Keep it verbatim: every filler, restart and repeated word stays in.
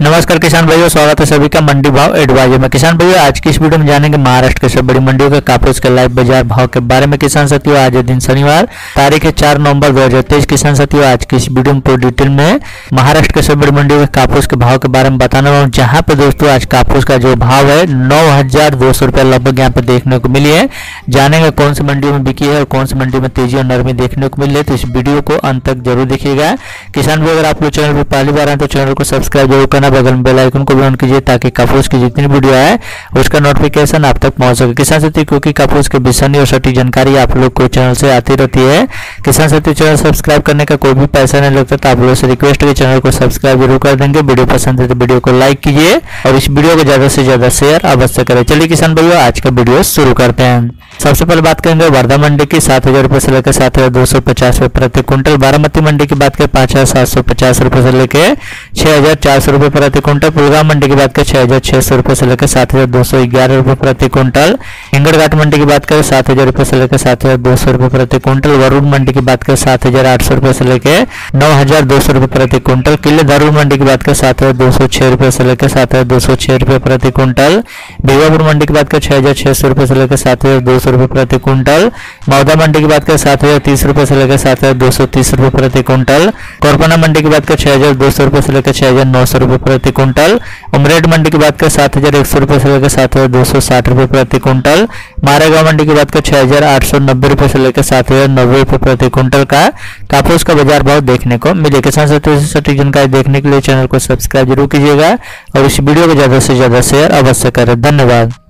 नमस्कार किसान भाइयों, स्वागत है सभी का मंडी भाव एडवाइजर में। किसान भाइयों, आज की इस वीडियो में जानेंगे महाराष्ट्र के सब बड़ी मंडियों के कापूस के लाइव बाजार भाव के बारे में। किसान साथियों, आज दिन शनिवार, तारीख है चार नवंबर दो हजार तेईस। किसान साथियों, आज की इस वीडियो में पूरी डिटेल में महाराष्ट्र के सब बड़ी मंडियों के कापूस के भाव के बारे में बताने वाला हूँ। जहाँ पे दोस्तों आज कापूस का जो भाव है नौ हजार दो सौ रुपया लगभग यहाँ पे देखने को मिली है। जानेंगे कौन सी मंडियों में बिकी है और कौन सी मंडी में तेजी और नरमी देखने को मिली है, तो इस वीडियो को अंत तक जरूर देखिएगा। किसान भाई, अगर आप लोग चैनल पर पहली बार आए तो चैनल को सब्सक्राइब जरूर करना, बगल में बेल आइकन को भी ऑन कीजिए ताकि कापूस की जितनी वीडियो है उसका नोटिफिकेशन आप तक पहुंच सके। किसान साथी, क्योंकि कापूस के विषय और सटीक जानकारी आप लोग को चैनल से आती रहती है। किसान साथी, चैनल सब्सक्राइब करने का कोई भी पैसा नहीं लगता, तो आप लोगों से रिक्वेस्ट है चैनल को सब्सक्राइब जरूर कर देंगे। वीडियो पसंद है तो वीडियो को लाइक कीजिए और इस वीडियो को ज्यादा से ज्यादा शेयर अवश्य करें। चलिए किसान भाइयों, आज का वीडियो शुरू करते हैं। सबसे पहले बात करेंगे वर्धा मंडी की, सात हजार रुपए से लेकर सात हजार दो सौ पचास रुपए प्रति क्विंटल। बारामती मंडी की बात करें पांच हजार सात सौ पचास रुपए से लेकर छह हजार चार सौ रुपए प्रति क्विंटल। पुलगाम मंडी की बात करें छह हजार छह सौ रुपए से लेकर सात हजार दो सौ ग्यारह रुपए प्रति क्विंटल। हिंगड़घाट मंडी की बात करें सात हजार रुपए से लेकर सात हजार दो सौ रुपए प्रति क्विंटल। वरुण मंडी की बात करें सात हजार आठ सौ रुपए से लेकर नौ हजार दो सौ रुपए प्रति क्विंटल। किले दारुल मंडी की बात करें सात हजार दो सौ छह रुपए से लेकर सात हजार दो सौ छह रुपए प्रति क्विंटल। बीवापुर मंडी की बात करें छह हजार छह सौ रुपए से लेकर सात हजार दो सौ रुपए प्रति क्विंटल। मौदा मंडी की बात करें सात हजार तीस रुपए से लेकर सात हजार दो सौ तीस रुपए प्रति क्विंटल। कोरपना मंडी की बात करें छह हजार दो सौ रुपए से लेकर छह हजार नौ सौ रुपए प्रति क्विंटल। उमरेड मंडी की बात करें सात हजार एक सौ रुपए से लेकर सात हजार दो सौ साठ रुपए प्रति क्विंटल। मारेगांव मंडी की बात करें छह हजार आठ सौ नब्बे रुपए से लेकर सात हजार नब्बे रुपए प्रति क्विंटल का कापूस का बाजार भाव देखने को मिले। किसान साथियों, सटीक जानकारी देखने के लिए चैनल को सब्सक्राइब जरूर कीजिएगा और इस वीडियो को ज्यादा से ज्यादा शेयर अवश्य करें। धन्यवाद।